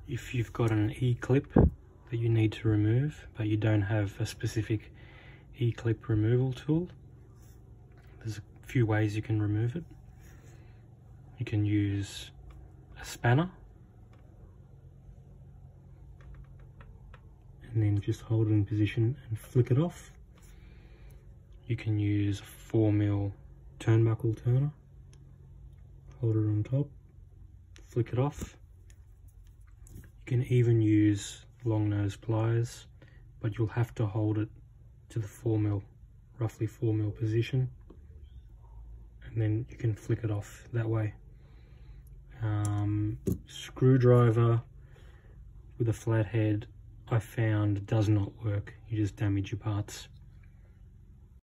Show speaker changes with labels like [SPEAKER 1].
[SPEAKER 1] if you've got an E-clip that you need to remove, but you don't have a specific E-clip removal tool, there's a few ways you can remove it. You can use a spanner and then just hold it in position and flick it off. You can use a 4mm turnbuckle turner, hold it on top, flick it off. You can even use long nose pliers, but you'll have to hold it to the 4mm, roughly 4mm position, and then you can flick it off that way. Screwdriver with a flat head I found does not work. You just damage your parts.